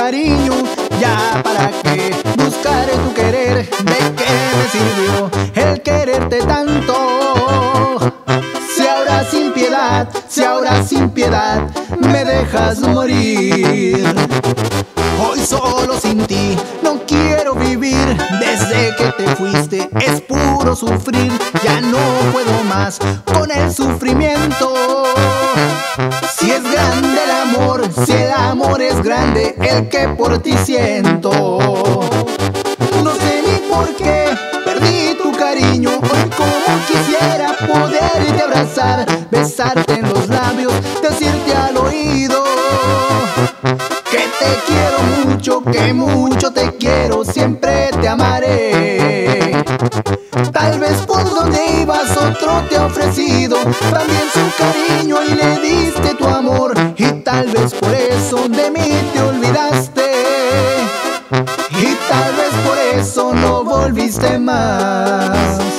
cariño, ya para qué buscar tu querer. ¿De qué me sirvió el quererte tanto? Si ahora sin piedad me dejas morir. Hoy solo sin ti no quiero vivir. Desde que te fuiste es puro sufrir. Ya no puedo más con el sufrimiento. Si es grande el amor, si el amor es grande, el que por ti siento. No sé ni por qué perdí tu cariño. Hoy como quisiera poderte abrazar, besarte en los labios, decirte al oído que te quiero mucho, que mucho te quiero, siempre te amaré. Tal vez por donde ibas otro te ha ofrecido también su cariño y le diste tu amor, y tal vez por eso de mí te olvidaste, y tal vez por eso no volviste más.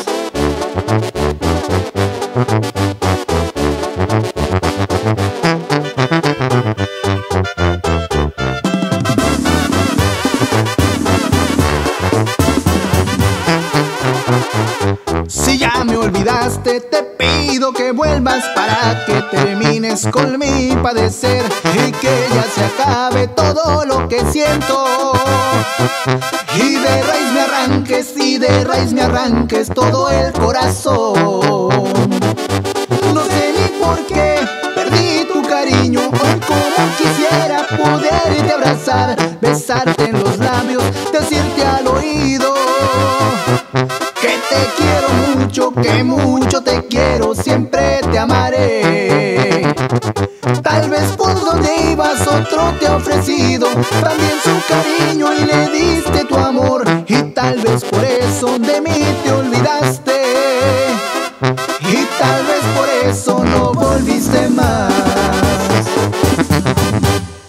Si ya me olvidaste, te pido que vuelvas para que termines con mi padecer y que ya se acabe todo lo que siento. Y de raíz me arranques, y de raíz me arranques todo el corazón. No sé ni por qué perdí tu cariño. Hoy como quisiera poderte abrazar, besarte en los labios, decirte al oído que te quiero mucho, que mucho te quiero, siempre te amaré. Tal vez por donde ibas otro te ha ofrecido también su cariño y le diste tu amor, y tal vez por eso de mí te olvidaste, y tal vez por eso no volviste más.